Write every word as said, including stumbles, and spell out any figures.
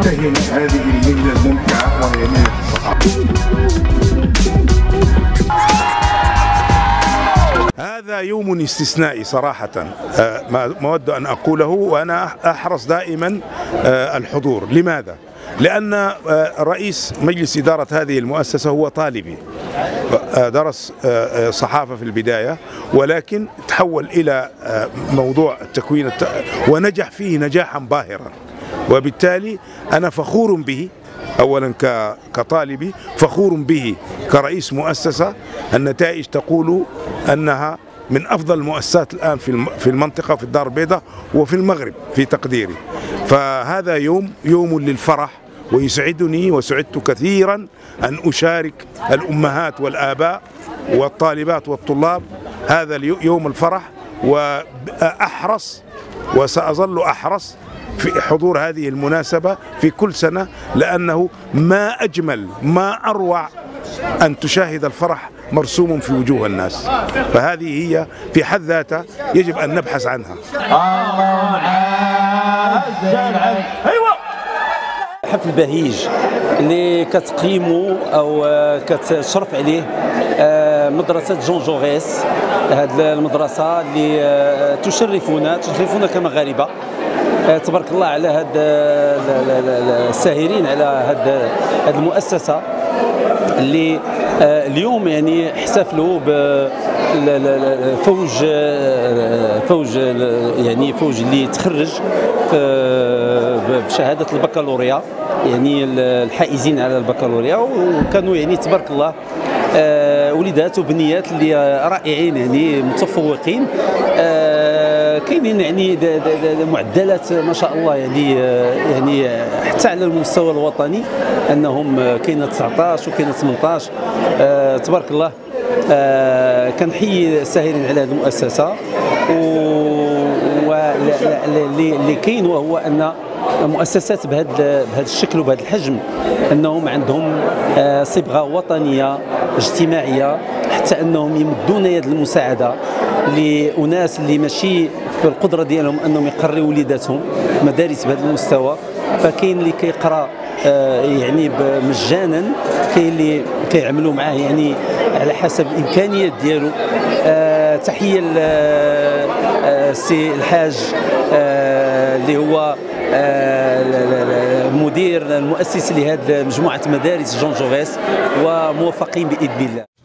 تنتهي هذه المهنة الممتعة وهي مهنة الصحافة. هذا يوم استثنائي صراحة، ما أود أن أقوله، وأنا أحرص دائما الحضور. لماذا؟ لأن رئيس مجلس إدارة هذه المؤسسة هو طالبي، درس صحافة في البداية ولكن تحول إلى موضوع التكوين ونجح فيه نجاحا باهرا، وبالتالي أنا فخور به أولا كطالبي، فخور به كرئيس مؤسسة. النتائج تقول أنها من أفضل المؤسسات الآن في المنطقة، في الدار البيضاء وفي المغرب في تقديري. فهذا يوم يوم للفرح، ويسعدني وسعدت كثيرا أن أشارك الأمهات والآباء والطالبات والطلاب هذا يوم الفرح، وأحرص وسأظل أحرص في حضور هذه المناسبة في كل سنة، لأنه ما أجمل ما أروع أن تشاهد الفرح مرسوم في وجوه الناس، فهذه هي في حد ذاتها يجب أن نبحث عنها. حفل بهيج اللي كتقيموا او كتشرف عليه مدرسة جون جوغيس، هذه المدرسة اللي تشرفنا تشرفنا كمغاربة. تبارك الله على هاد الساهرين على هاد هاد المؤسسة اللي اليوم يعني احتفلوا بفوج فوج يعني فوج اللي تخرج بشهادة البكالوريا، يعني الحائزين على البكالوريا، وكانوا يعني تبارك الله وليدات وبنيات اللي رائعين يعني متفوقين. كاينين يعني معدلات ما شاء الله يعني يعني حتى على المستوى الوطني انهم كاينه تسعطاش وكاينه ثمنطاش. تبارك الله. كنحيي الساهرين على هذه المؤسسه، واللي كاين وهو ان مؤسسات بهذا بهذا الشكل وبهذا الحجم انهم عندهم صبغه وطنيه اجتماعيه، حتى انهم يمدون يد المساعده لاناس اللي ماشي في القدره ديالهم انهم يقريوا وليداتهم مدارس بهذا المستوى. فكاين اللي كيقرا يعني مجانا، كاين اللي كيعملوا معاه يعني على حسب الامكانيات ديالو. تحيه للسي الحاج اللي هو المدير المؤسس لهذه مجموعه مدارس جون جوغيس، وموفقين باذن الله.